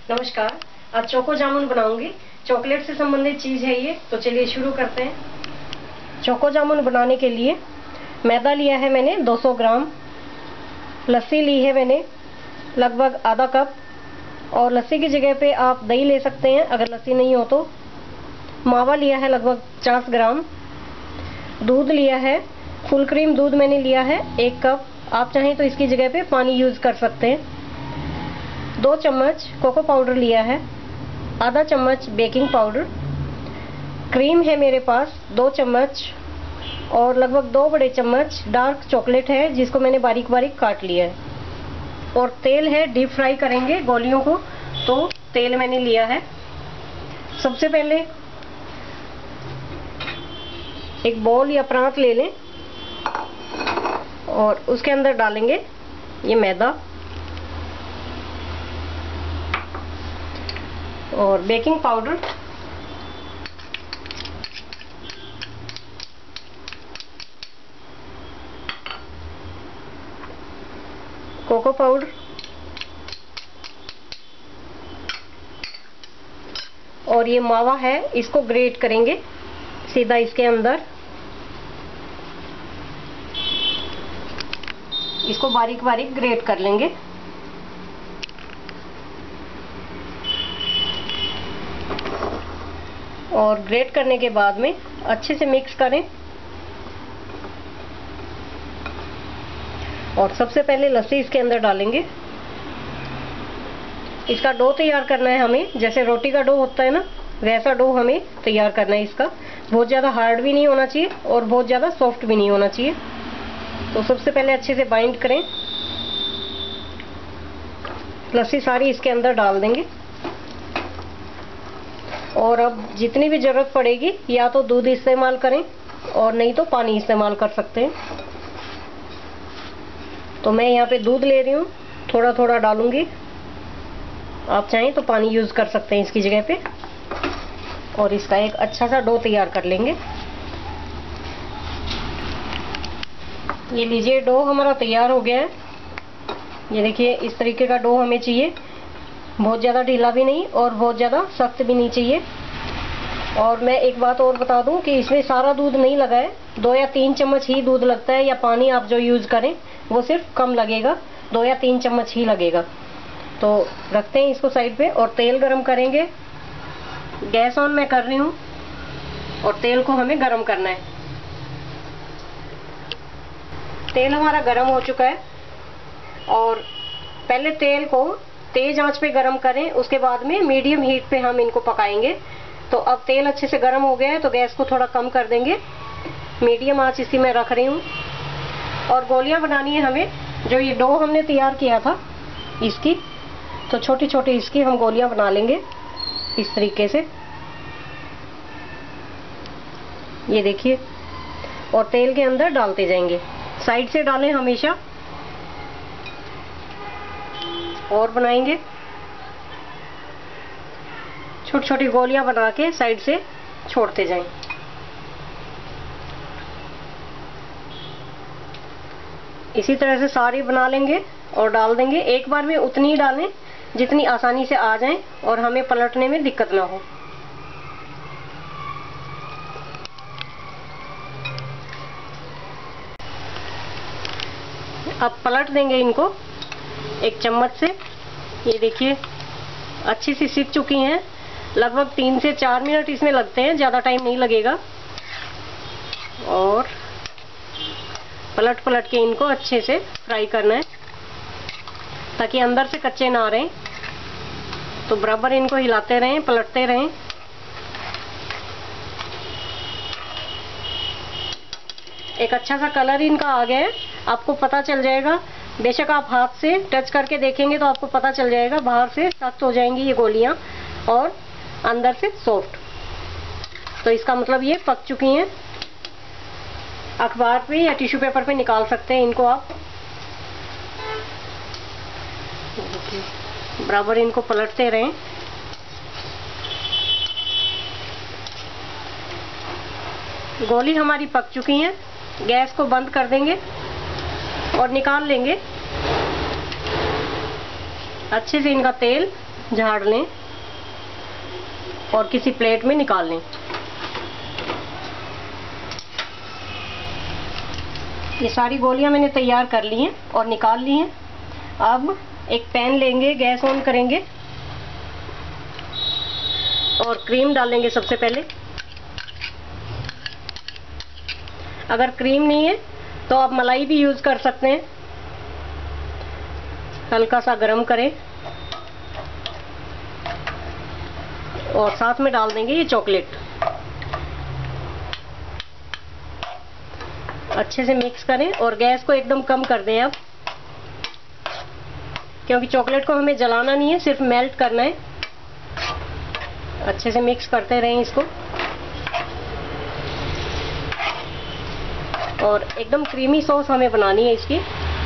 नमस्कार। आज चोको जामुन बनाऊंगी। चॉकलेट से संबंधित चीज है ये, तो चलिए शुरू करते हैं। चोको जामुन बनाने के लिए मैदा लिया है मैंने 200 ग्राम, लस्सी ली है मैंने लगभग आधा कप, और लस्सी की जगह पे आप दही ले सकते हैं अगर लस्सी नहीं हो तो। मावा लिया है लगभग 50 ग्राम, दूध लिया है, फुल क्रीम दूध मैंने लिया है 1 कप, आप चाहें तो इसकी जगह पे पानी यूज कर सकते हैं। 2 चम्मच कोको पाउडर लिया है, आधा चम्मच बेकिंग पाउडर, क्रीम है मेरे पास 2 चम्मच, और लगभग 2 बड़े चम्मच डार्क चॉकलेट है जिसको मैंने बारीक बारीक काट लिया है, और तेल है, डीप फ्राई करेंगे गोलियों को, तो तेल मैंने लिया है। सबसे पहले एक बॉल या परात ले लें और उसके अंदर डालेंगे ये मैदा और बेकिंग पाउडर, कोको पाउडर और ये मावा है, इसको ग्रेट करेंगे सीधा इसके अंदर। इसको बारीक बारीक ग्रेट कर लेंगे। और ग्रेट करने के बाद में अच्छे से मिक्स करें। और सबसे पहले लस्सी इसके अंदर डालेंगे। इसका डो तैयार करना है हमें, जैसे रोटी का डो होता है ना, वैसा डो हमें तैयार करना है इसका। बहुत ज़्यादा हार्ड भी नहीं होना चाहिए और बहुत ज़्यादा सॉफ्ट भी नहीं होना चाहिए। तो सबसे पहले अच्छे से बाइंड करें। लस्सी सारी इसके अंदर डाल देंगे, और अब जितनी भी जरूरत पड़ेगी या तो दूध इस्तेमाल करें और नहीं तो पानी इस्तेमाल कर सकते हैं। तो मैं यहाँ पे दूध ले रही हूँ, थोड़ा थोड़ा डालूंगी, आप चाहें तो पानी यूज कर सकते हैं इसकी जगह पे। और इसका एक अच्छा सा डो तैयार कर लेंगे। ये लीजिए, डो हमारा तैयार हो गया है। ये देखिए, इस तरीके का डो हमें चाहिए, बहुत ज़्यादा ढीला भी नहीं और बहुत ज़्यादा सख्त भी नहीं चाहिए। और मैं एक बात और बता दूं कि इसमें सारा दूध नहीं लगा है, 2 या 3 चम्मच ही दूध लगता है, या पानी आप जो यूज करें वो सिर्फ कम लगेगा, 2 या 3 चम्मच ही लगेगा। तो रखते हैं इसको साइड पे और तेल गरम करेंगे। गैस ऑन मैं कर रही हूँ और तेल को हमें गरम करना है। तेल हमारा गरम हो चुका है, और पहले तेल को तेज आंच पे गरम करें, उसके बाद में मीडियम हीट पे हम इनको पकाएंगे। तो अब तेल अच्छे से गरम हो गया है, तो गैस को थोड़ा कम कर देंगे, मीडियम आंच इसी में रख रही हूँ। और गोलियां बनानी है हमें, जो ये डो हमने तैयार किया था इसकी, तो छोटी छोटी इसकी हम गोलियां बना लेंगे इस तरीके से। ये देखिए, और तेल के अंदर डालते जाएंगे, साइड से डालें हमेशा, और बनाएंगे। छोटी छोटी गोलियां बना के साइड से छोड़ते जाएं। इसी तरह से सारी बना लेंगे और डाल देंगे। एक बार में उतनी ही डालें जितनी आसानी से आ जाएं और हमें पलटने में दिक्कत ना हो। अब पलट देंगे इनको एक चम्मच से। ये देखिए, अच्छी सी सिक चुकी हैं, लगभग 3 से 4 मिनट इसमें लगते हैं, ज़्यादा टाइम नहीं लगेगा। और पलट पलट के इनको अच्छे से फ्राई करना है ताकि अंदर से कच्चे ना रहें। तो बराबर इनको हिलाते रहें, पलटते रहें। एक अच्छा सा कलर इनका आ गया है, आपको पता चल जाएगा। बेशक आप हाथ से टच करके देखेंगे तो आपको पता चल जाएगा, बाहर से सख्त हो जाएंगी ये गोलियां और अंदर से सॉफ्ट। तो इसका मतलब ये पक चुकी हैं। अखबार पे या टिश्यू पेपर पे निकाल सकते हैं इनको आप। बराबर इनको पलटते रहें। गोली हमारी पक चुकी हैं, गैस को बंद कर देंगे और निकाल लेंगे। अच्छे से इनका तेल झाड़ लें और किसी प्लेट में निकाल लें। ये सारी गोलियां मैंने तैयार कर ली हैं और निकाल ली हैं। अब एक पैन लेंगे, गैस ऑन करेंगे और क्रीम डालेंगे सबसे पहले। अगर क्रीम नहीं है तो आप मलाई भी यूज कर सकते हैं। हल्का सा गरम करें और साथ में डाल देंगे ये चॉकलेट। अच्छे से मिक्स करें और गैस को एकदम कम कर दें अब, क्योंकि चॉकलेट को हमें जलाना नहीं है, सिर्फ मेल्ट करना है। अच्छे से मिक्स करते रहें इसको और एकदम क्रीमी सॉस हमें बनानी है इसकी।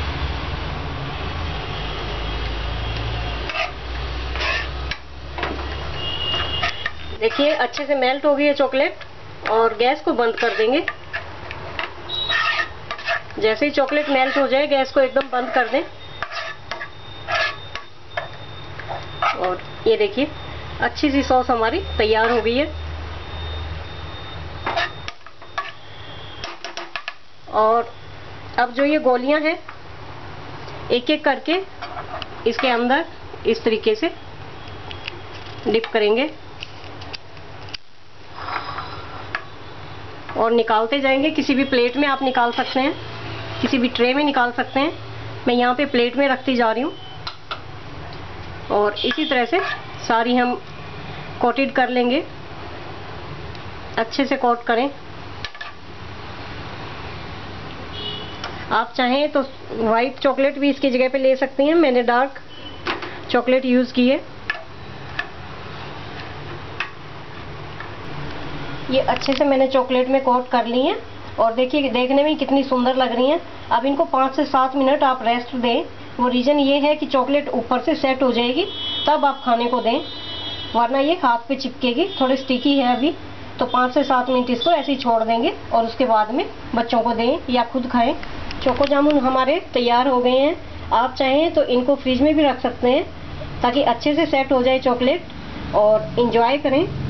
देखिए अच्छे से मेल्ट हो गई है चॉकलेट और गैस को बंद कर देंगे। जैसे ही चॉकलेट मेल्ट हो जाए गैस को एकदम बंद कर दें। और ये देखिए अच्छी सी सॉस हमारी तैयार हो गई है। और अब जो ये गोलियां हैं एक एक करके इसके अंदर इस तरीके से डिप करेंगे और निकालते जाएंगे। किसी भी प्लेट में आप निकाल सकते हैं, किसी भी ट्रे में निकाल सकते हैं। मैं यहाँ पे प्लेट में रखती जा रही हूँ और इसी तरह से सारी हम कोटेड कर लेंगे। अच्छे से कोट करें। आप चाहें तो वाइट चॉकलेट भी इसकी जगह पे ले सकती हैं। मैंने डार्क चॉकलेट यूज की है। ये अच्छे से मैंने चॉकलेट में कोट कर ली है और देखिए देखने में कितनी सुंदर लग रही हैं। अब इनको 5 से 7 मिनट आप रेस्ट दें। वो रीज़न ये है कि चॉकलेट ऊपर से सेट हो जाएगी, तब आप खाने को दें, वरना ये हाथ पे चिपकेगी। थोड़ी स्टिकी है अभी, तो 5 से 7 मिनट इसको ऐसे ही छोड़ देंगे और उसके बाद में बच्चों को दें या खुद खाएं। चोको जामुन हमारे तैयार हो गए हैं। आप चाहें तो इनको फ्रिज में भी रख सकते हैं ताकि अच्छे से सेट हो जाए चॉकलेट और इंजॉय करें।